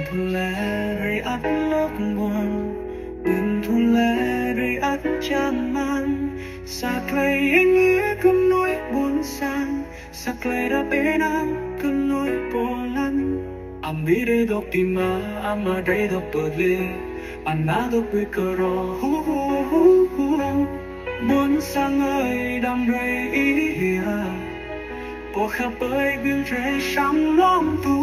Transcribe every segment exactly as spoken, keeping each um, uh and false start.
thu lệ rơi ắt lớp buồn, đừng thu lệ rơi ắt chán man. Saklay anh nhớ cơm nỗi buồn sang, saklay đã bên anh cơm nỗi buồn lăn. Am đi đây đọc tìm mà, am ở đây đọc bờ lê, anh đã đọc với cờ rò. Buồn sang ơi đam rây ý hìa, bộ khắp ơi biên rây sáng lắm tu.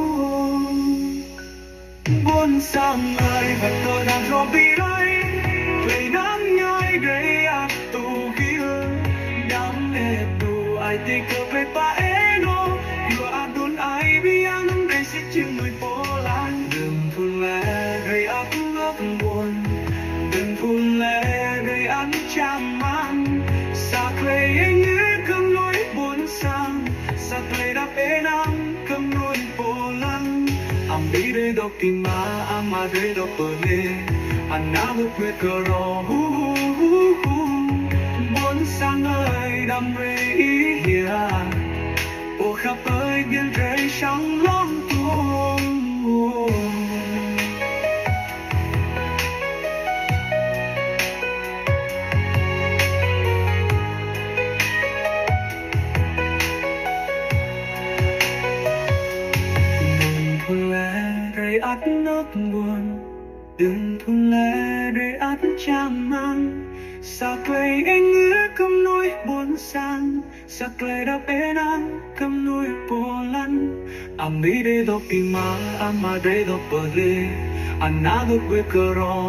Buồn sang ơi vật tôi đang rò bị đây, về nắng nhai đây ác tu kia. Đam lệ tu ai tê cơ về ba eno, yêu adun ai bi anh đây sẽ chừng người phố lan. Đừng phun lệ gây ác ngấp buồn, đừng phun lệ gây ác chăm man. Saklay anh nhớ cơm nỗi buồn sang, saklay đã bên anh cơm nỗi phố lan. Am đi đây đọc tìm mà, am ở đây đọc bờ lê, anh đã đọc với cờ rò. Buồn sang ơi đam rê ý hìa, bộ khắp ơi biên rây sáng lắm tuông. Rơi ắt nốt buồn, đừng thu lệ rơi ắt chăm man. Saklay anh nhớ cơm nỗi buồn sang, saklay đã bên anh cơm nỗi buồn lăn. Am đi đây đọc tìm mà, am ở đây đọc bờ lê, anh đã đọc với cờ rò.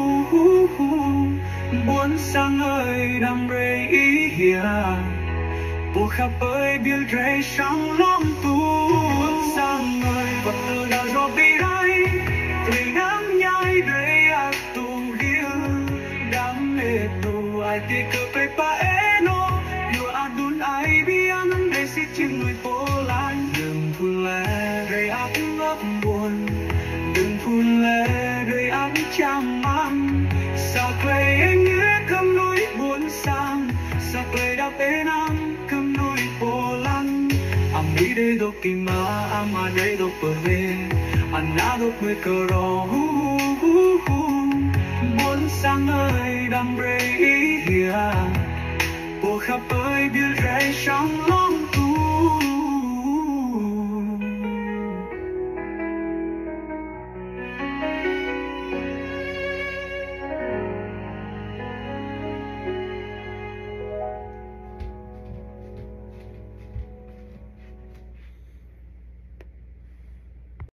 Buồn sang ơi đam rây ý hìa, bộ khắp ơi biên rây sáng lắm tu. Buồn sang ơi vật tôi đã rò bị đây, vì nắng nhai đây ác tu kia. Đam lệ tu ai tê cơ về ba eno, yêu adun ai bi anh đây sẽ chừng người phố lan. Đừng phun lệ gây ác ngấp buồn, đừng phun lệ gây ác chăm man. Saklay anh nhớ cơm nỗi buồn sang, saklay đã bên anh cơm nỗi phố lan. Am đi đây đọc tìm mà, am ở đây đọc bờ lê, anh đã đọc với cờ rò. Buồn sang ơi đam rê